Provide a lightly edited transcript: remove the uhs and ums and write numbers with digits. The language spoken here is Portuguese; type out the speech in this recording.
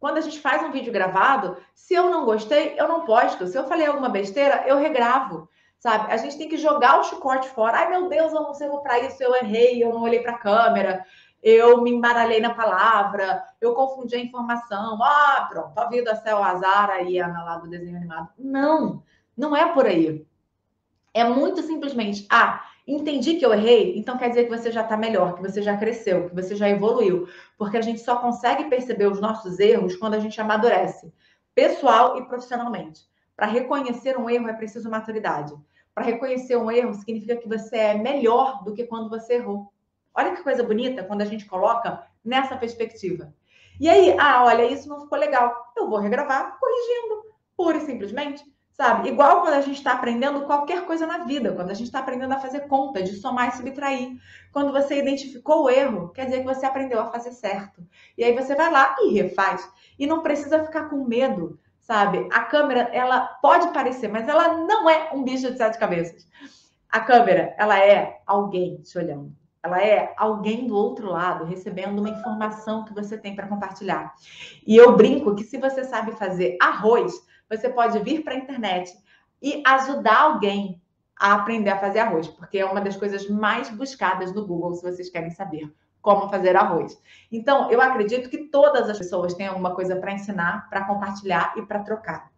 quando a gente faz um vídeo gravado, se eu não gostei, eu não posto. Se eu falei alguma besteira, eu regravo, sabe? A gente tem que jogar o chicote fora. Ai, meu Deus, eu não sirvo para isso, eu errei, eu não olhei para a câmera, eu me embaralhei na palavra, eu confundi a informação. Ah, pronto, a vida é o azar aí, Ana lá do desenho animado. Não, não é por aí. É muito simplesmente, entendi que eu errei, então quer dizer que você já está melhor, que você já cresceu, que você já evoluiu. Porque a gente só consegue perceber os nossos erros quando a gente amadurece, pessoal e profissionalmente. Para reconhecer um erro é preciso maturidade. Para reconhecer um erro significa que você é melhor do que quando você errou. Olha que coisa bonita quando a gente coloca nessa perspectiva. E aí, olha, isso não ficou legal. Eu vou regravar corrigindo, pura e simplesmente. Sabe? Igual quando a gente está aprendendo qualquer coisa na vida, quando a gente está aprendendo a fazer conta, de somar e subtrair. Quando você identificou o erro, quer dizer que você aprendeu a fazer certo. E aí você vai lá e refaz. E não precisa ficar com medo, sabe? A câmera, ela pode parecer, mas ela não é um bicho de sete cabeças. A câmera, ela é alguém te olhando. Ela é alguém do outro lado recebendo uma informação que você tem para compartilhar. E eu brinco que se você sabe fazer arroz, você pode vir para a internet e ajudar alguém a aprender a fazer arroz, porque é uma das coisas mais buscadas no Google, se vocês querem saber como fazer arroz. Então, eu acredito que todas as pessoas têm alguma coisa para ensinar, para compartilhar e para trocar.